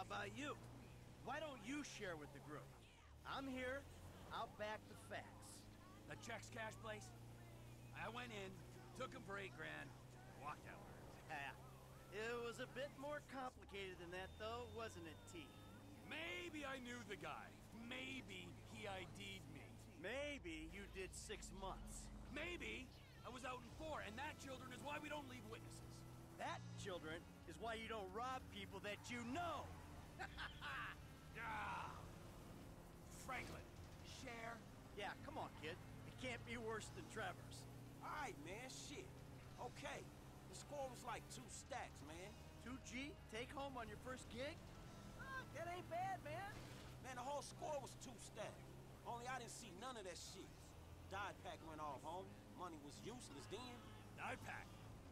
about you? Why don't you share with the group? I'm here. I'll back the facts. The checks cash place? I went in, took him for $8 grand, walked out. It was a bit more complicated than that, though, wasn't it, T? Maybe I knew the guy. Maybe he ID'd me. Maybe you did 6 months. Maybe I was out in 4, and that, children, is why we don't leave witnesses. That, children, is why you don't rob people that you know. Ah. Franklin, share? Yeah, come on, kid. It can't be worse than Trevor's. Alright, man, shit. Okay, the score was like 2 stacks, man. 2G, take home on your first gig? That ain't bad, man. Man, the whole score was 2 stacks. Only I didn't see none of that shit. Die pack went off, homie. Money was useless then. Die pack.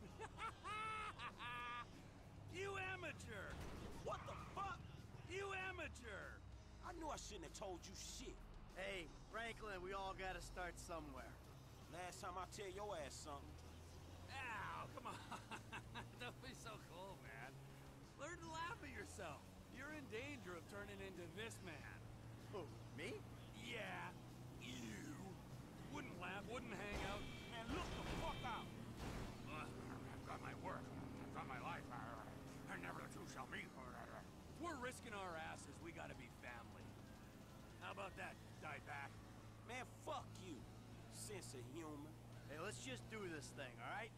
You amateur! What the fuck? You amateur! I knew I shouldn't have told you shit. Hey, Franklin, we all gotta start somewhere. Last time I tell your ass something. Ow, come on. Don't be so cool, man. Learn to laugh at yourself. You're in danger of turning into this man. Who, me? Yeah, you. Wouldn't laugh, wouldn't hang out. Man, look the fuck out. I've got my work. I've got my life. And never the two shall meet. If we're risking our asses, we gotta be family. How about that, die back? Man, fuck you. Sense of humor. Hey, let's just do this thing, all right?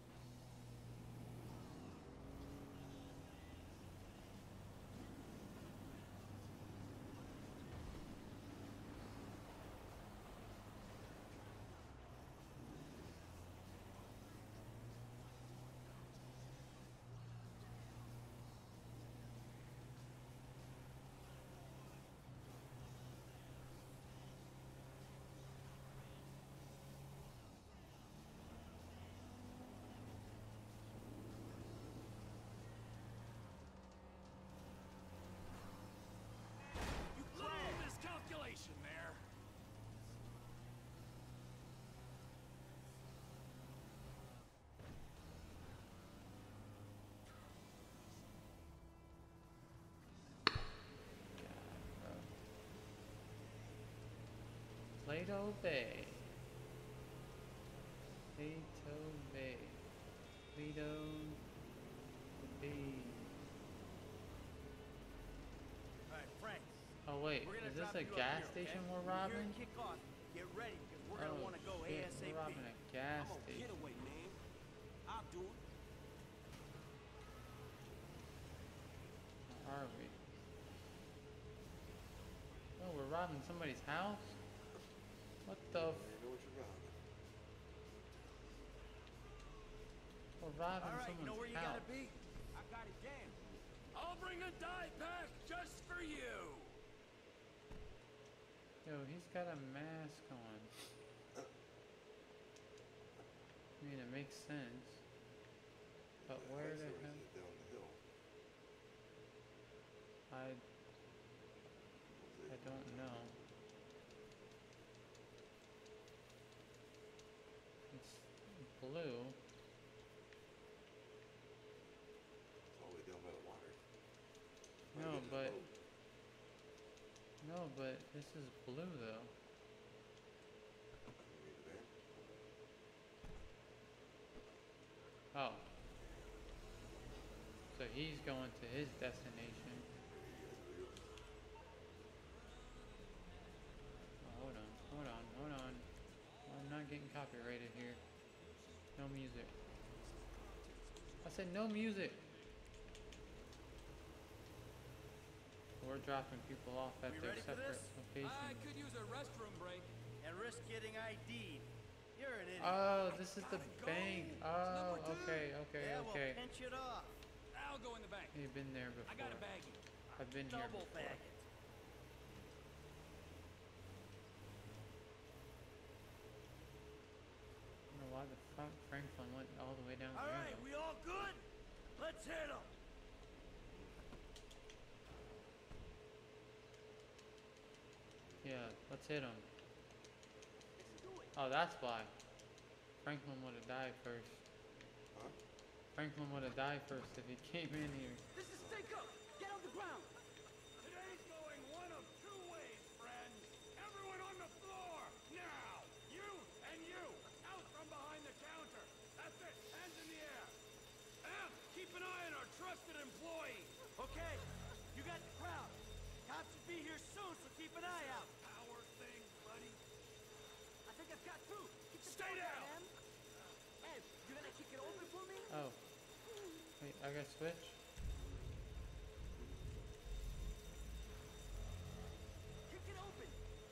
Little miscalculation there. Plato Bay. Plato Bay. Plato Bay. All right, Frank. Oh wait, We're gonna is this drop a you up gas here, station okay? we're When robbing? you hear it kick off, get ready, because we're gonna want to go shit, ASAP. we're robbing a gas I'm a station. getaway, man. I'll do it. Where are we? Oh, we're robbing somebody's house? What the f- You know what you're robbing. We're robbing All right, you someone's know where you house. gotta be? I got it down. I'll bring a die pack just for you. Yo, he's got a mask on. I mean, it makes sense. But where the hell? Down the hill. I don't know. It's blue. It's all the way down by the water. No, Get in the but boat. no, but this is blue though. You read the back? Oh. So he's going to his destination. Oh, hold on. I'm not getting copyrighted here. No music. I said no music. We're dropping people off at We their ready for separate this? locations. I could use a restroom break. And risk getting ID'd. You're an idiot. Oh, this is the Gotta go. bank. Oh, Number two. okay. Yeah, well, pinch it off. I'll go in the bank. You've been there before. I got a baggie. I've been here Double before. bag it. I don't know why the fuck Franklin went all the way down All there. right, though. we all good? Let's hit them. Yeah, let's hit him. Oh, that's why. Franklin would have died first. Huh? Franklin would have died first if he came in here. This is Stake Up! Get on the ground! Wait, I gotta switch? Kick it open.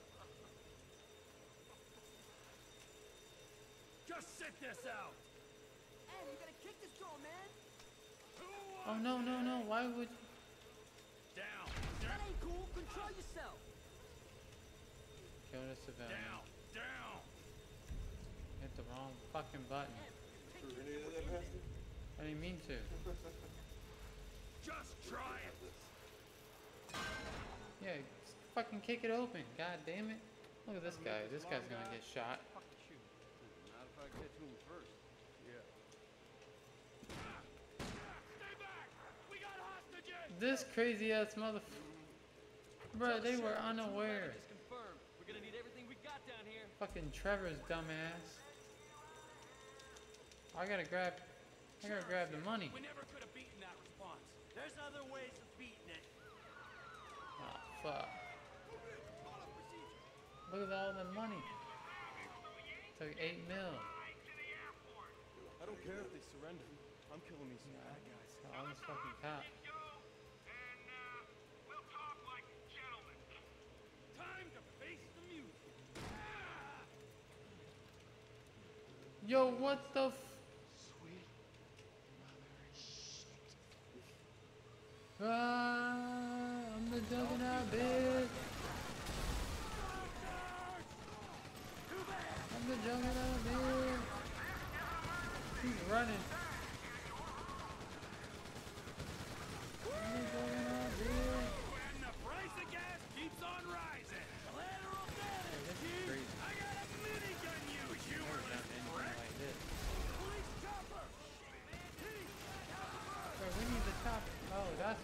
Just sit this out. Hey, you gotta kick this door, man. Oh no, no, no, why would... Down. That ain't cool. Control yourself. Kill the civilian. Down. Down. Hit the wrong fucking button. Threw a grenade at that bastard? I didn't mean to. Just try it. Yeah, just fucking kick it open. God damn it. Look at this guy. This guy's gonna get shot. Fuck the shoot. Not if I get to him first. Yeah. Stay back. We got hostages. This crazy ass motherfucker. Bruh, they were unaware. Just confirmed. We're gonna need everything we got down here. Fucking Trevor's dumbass. I gotta grab the money. We never could have beaten that response. There's other ways of beating it. Oh, fuck. Look at all the money. Took 8 mil. I don't care if they surrender. I'm killing these bad guys. All this fucking cop. Time to face the music. Yo, what the f... I'm the juggernaut, bitch. I'm the juggernaut, bitch. He's running. I'm the juggernaut, bitch. And the price of gas keeps on rising. Collateral damage. This is crazy. I got a minigun use. You Never were done anything like this. police chopper. Bro, we need the top. Oh, that's...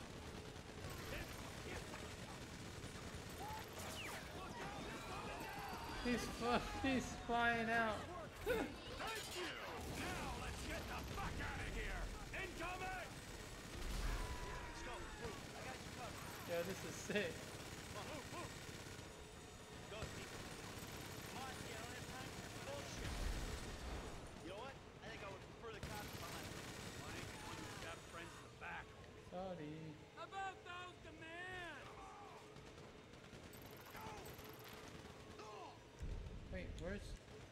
He's flying out. Thank you. Now let's get the fuck out of here. Incoming. Let's go. Move. I got you covered. Yo, this is sick. Come on, move. Go, Steve. Come on, I don't have time for this bullshit. You know what? I think I would prefer the cops behind me. Why ain't the one who's got friends in the back? Sorry. About those demands. Wait, where's...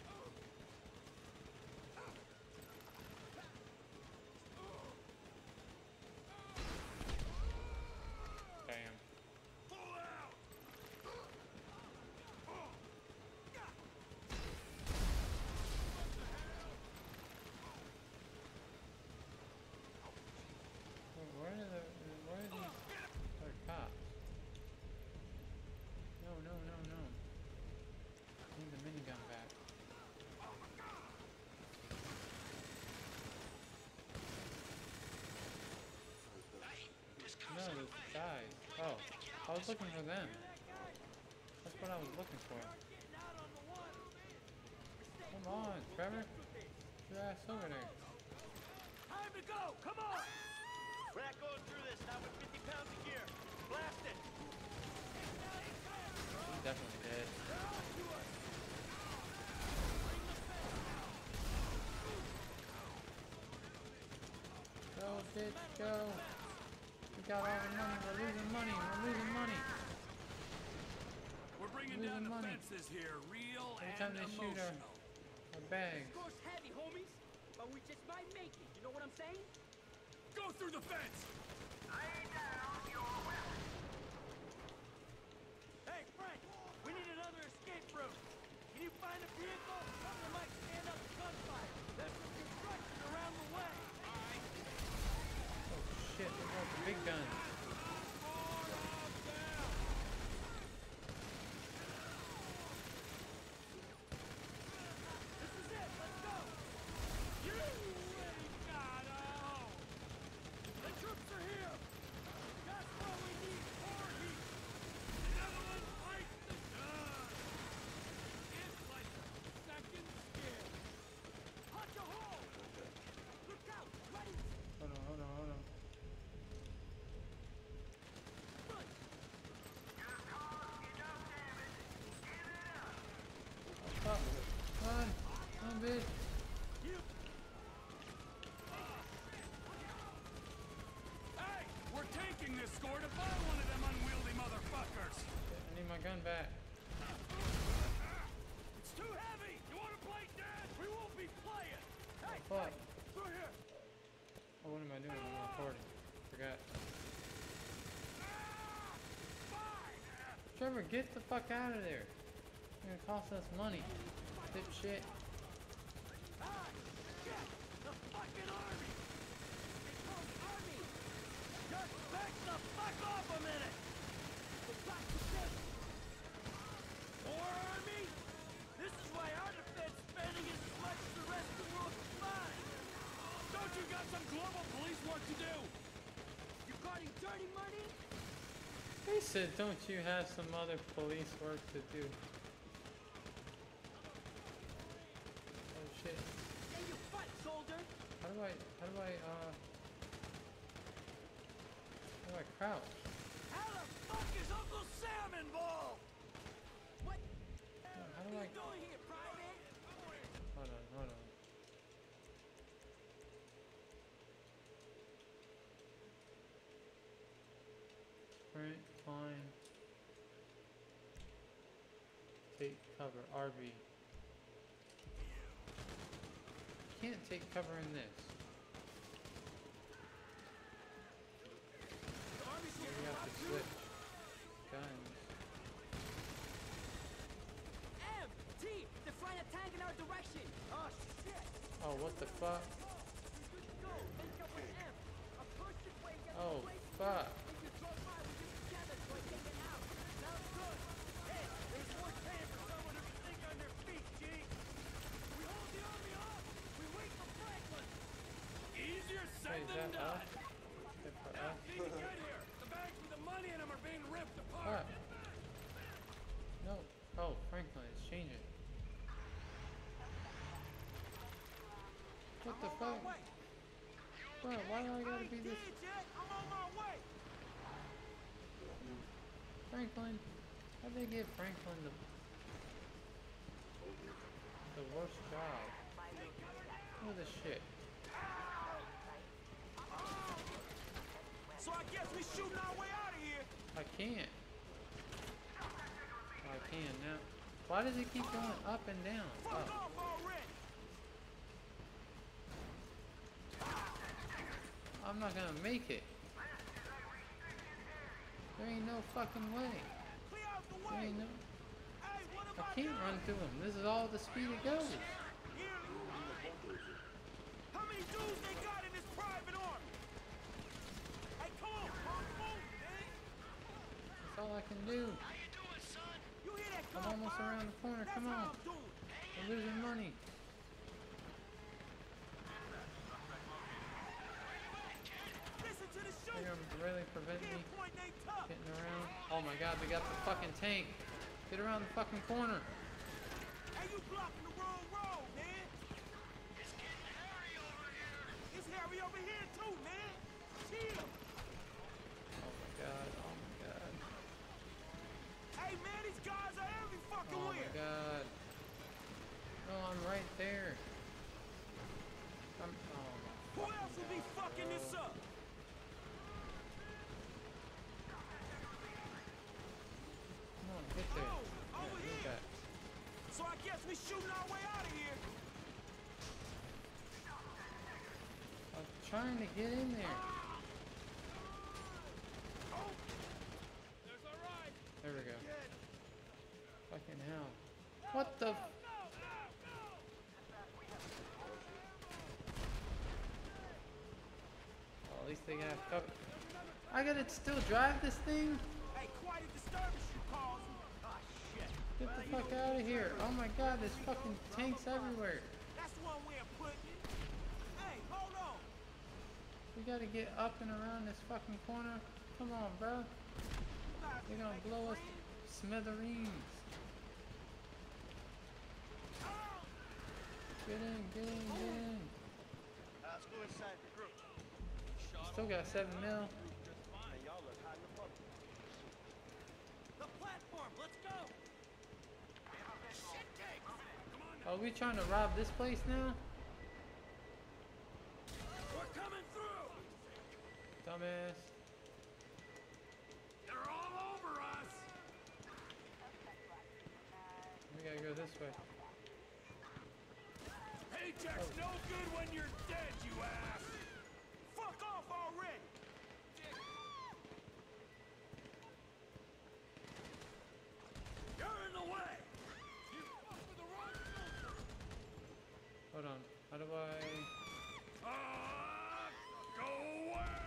Damn. Pull out. Where are these other cops? No, no, no, no. I need the minigun back. No, there's guys. Oh, I was looking for them. That's what I was looking for. Come on, Trevor. Get your ass over there. Time to go. Come on. We're not going through this. Not with 50 pounds of gear. Blast it. He's definitely dead. Go, bitch, go. We got all the money. We're losing money. We're losing money. We're bringing Losing down the money. fences here, real Every and time they shoot emotional. our bags. Score's heavy, homies. But we just might make it. You know what I'm saying? Go through the fence. Hey, Frank. We need another escape route. Can you find a vehicle? Something that might stand up to gunfire. There's some construction around the way. Oh shit, they got the big guns. This is it. Let's go. You ain't gotta hope. The troops are here. That's what we need. More heat. Netherlands fight the gun. It's like a second skin. Punch a hole. Look out. Ready. Hold on, hold on, hold on. Run. Oh, run! Run, bitch! You. score to buy one of them unwieldy motherfuckers. I need my gun back. It's too heavy. You want to play dead? We won't be playing. Hey, Fuck. through here. Oh, what am I doing? I'm recording. Forgot. Trevor, get the fuck out of there. It's gonna cost us money. Dipshit. The fucking army. They call the army. Just back the fuck off a minute. More army? This is why our defense spending is as much as the rest of the world combined. Don't you got some global police work to do? You guarding dirty money? He said, don't you have some other police work to do? Oh shit. Say your butt, soldier. How do I crouch? How the fuck is Uncle Sam involved? What? How do I? doing here, private? Hold on. Sprint, climb. Take cover, RB. Can't take cover in this. We have to switch guns. M! T! They're flying a tank in our direction! Oh, shit! Oh, what the fuck? Good to go! Link up with M! Approach this way and get Oh, away from fuck. me. If you draw fire, we get together so I take it out. Sounds good. Hey, there's more time for someone who can think on their feet, G. We hold the army off. We wait for Franklin. Easier Wait, said is than that done. us? Is that for Now, us? need to get here. The bags with the money in them are being ripped apart. Fuck. No. Oh, Franklin, it's changing. What the fuck? Bro, why do I gotta be this? I'm on my way. Franklin? How'd they give Franklin the worst job? Look at this shit. So I guess we shooting our way out of here. I can't. Oh, I can now. Why does it keep going up and down? Fuck Oh. off already. I'm not gonna make it. There ain't no fucking way. Clear out the There way. ain't no. Hey, what I about can't run through them. This is all the speed it goes. How many dudes they got in this private army? Hey, come on, man. That's all I can do. You hear that I'm almost gunfire? around the corner. That's Come how on. I'm doing. I'm losing money. Listen to the shoot. They're gonna really prevent me Can't point they tough. getting around. Oh my god, they got the fucking tank. Get around the fucking corner. Hey, you blocking the wrong road, man. It's getting hairy over here. It's hairy over here too, man. Chill. Oh my god, oh my god. Hey, man, these guys are every fucking Oh where. my god. No, I'm right there. I'm. Oh my. Who else will be fucking this up? Come on, get there. Oh, over Yeah, here. that. So I guess we shooting our way out of here. I'm trying to get in there. Oh, There's a ride. There we go. Fucking hell. What the? Well, at least they got cover. I gotta still drive this thing? hey, quite a disturbance you caused. Ah, shit. Get the fuck out of here. Oh my god, there's fucking tanks everywhere. That's one way of putting it. Hey, hold on. We gotta get up and around this fucking corner. Come on, bro. They're gonna blow us to smithereens. Get in, get in, get in. Let's go inside the group. Still got 7 mil. Man, y'all look hot in the bubble. The platform. Let's go. Shit cakes. Come on. Are we trying to rob this place now? We're coming through. Dumbass. gotta go this way. Paycheck's no good when you're dead, you ass! Fuck off already! You're in the way! Hold on. How do I? Go away!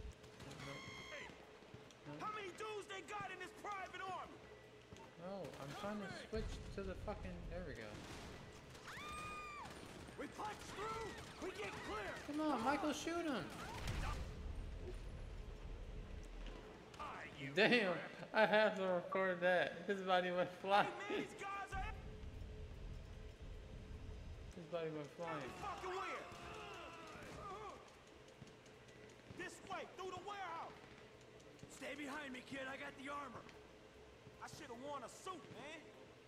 No. How many dudes they got in this private army? No, I'm trying to switch to the fucking. There we go. We punch through! We get clear! Come on, Michael, shoot him! Damn, I have to record that. His body went flying. Hey man, these guys are His body went flying. fucking weird. This way, through the warehouse. Stay behind me, kid. I got the armor. I should have worn a suit, man.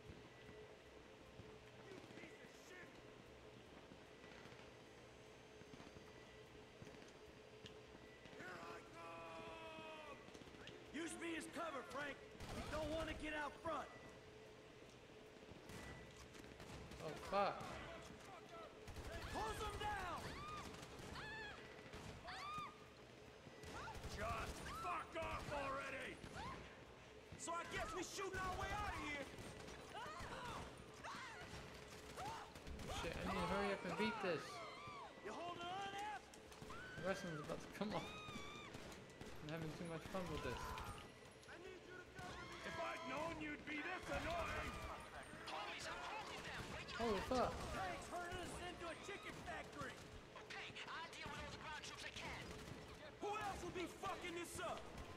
Use me as cover, Frank. You don't want to get out front. Oh fuck. Close them down! Just fuck off already! So I guess we shooting our way out of here. Shit, I need to hurry up and beat this. You holding on, F? The wrestling's about to come on. I'm having too much fun with this. If I'd known you'd be this annoying! Holy fuck. Thanks, turning us into a chicken factory! Who else would be fucking this up?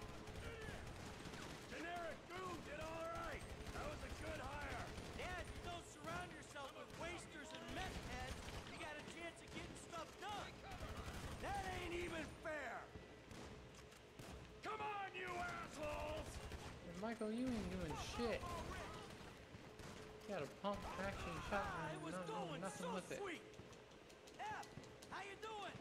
Generic Goon did all right. That was a good hire. Yeah, if you don't surround yourself with wasters and meth heads, you got a chance of getting stuff done. That ain't even fair. Come on, you assholes! Hey, Michael, you ain't doing shit. You got a pump action shotgun It was and going nothing so with it. sweet. F, how you doing?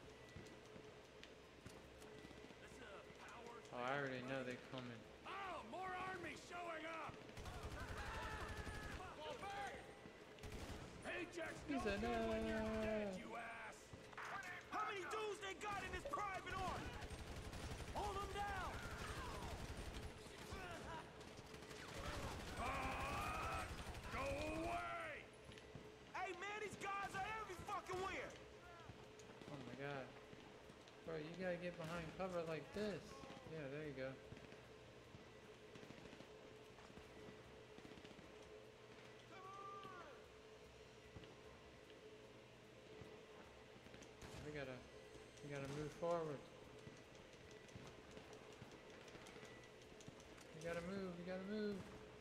This power. Oh, I already know they're coming. Oh, more army showing up. Fall back. Paycheck's no He's a good when you're dead, nut. you ass. How many dudes they got in this private army? Hold them down. Go away. Hey man, these guys are every fucking where. Oh my god. Bro, you gotta get behind cover like this. Yeah, there you go. We gotta move forward. We gotta move.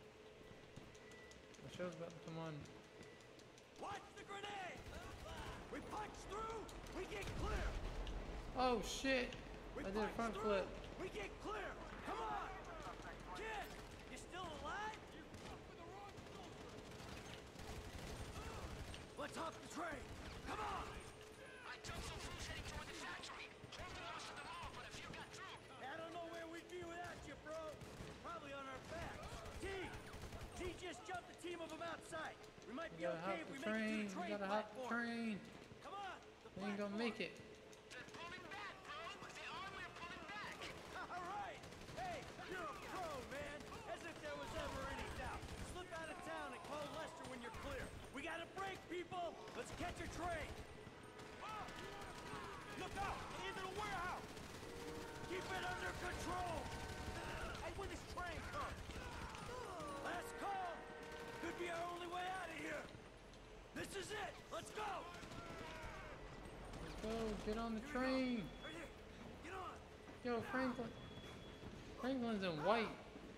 The show's about to come on. Watch the grenade. We punch through. We get clear. Oh shit! We I did a punch front through. flip. We get clear. Come on. Kid, you still alive? Let's hop the train. Come on. I don't know where we'd be without you, bro. Probably on our backs. T just jumped a team of them outside. We might We be gotta hop okay if we the make it to train. the We train gotta hop the platform. train. Come on. We ain't gonna make it. All right. Hey, you're a pro, man. As if there was ever any doubt. Slip out of town and call Lester when you're clear. We got a break, people. Let's catch a train. Look out, into the warehouse. Keep it under control. Hey, when this train comes. Last call. Could be our only way out of here. This is it. Let's go. Let's go. Get on the train. Right here. Get on. Yo, Franklin. Franklin's in white.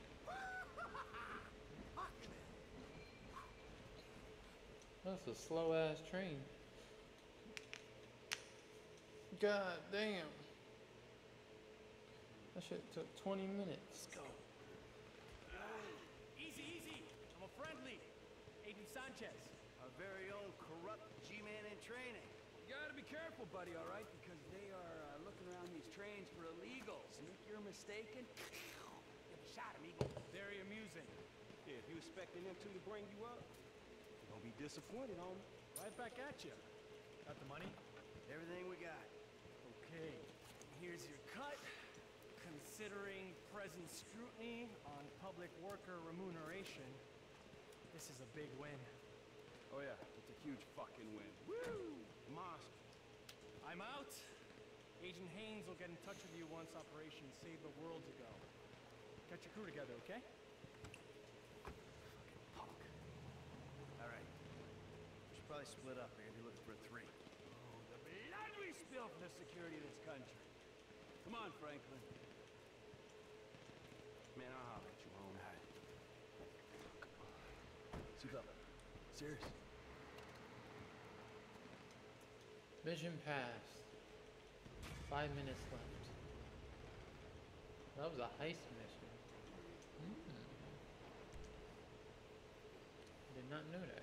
That's a slow ass train. God damn. That shit took 20 minutes. Let's go. Easy, easy. I'm a friendly. Aiden Sanchez. Our very own corrupt G-man in training. You gotta be careful, buddy, all right? Because they are looking around these trains for illegals. And if you're mistaken, you have a shot, amigo. Very amusing. Yeah, if you expecting them two to bring you up, Don't be disappointed, homie. Right back at you. Got the money? Everything we got. Okay. Here's your cut. Considering present scrutiny on public worker remuneration, this is a big win. Oh yeah, it's a huge fucking win. Woo! Monster. I'm out. Agent Haynes will get in touch with you once Operation Save the World's a go. Get your crew together, okay? Punk. All right. We should probably split up. We're gonna be looking for a 3. Oh, the blood we spill for the security of this country. Come on, Franklin. Man, I'll holler at you, homie. Suit up. Serious. Mission passed. 5 minutes left. That was a heist mission. Did not know that.